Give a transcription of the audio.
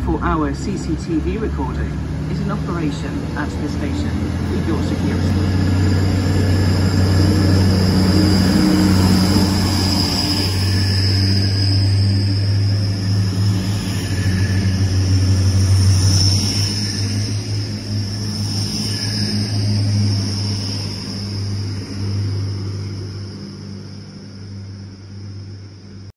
24-hour CCTV recording is in operation at the station with your security.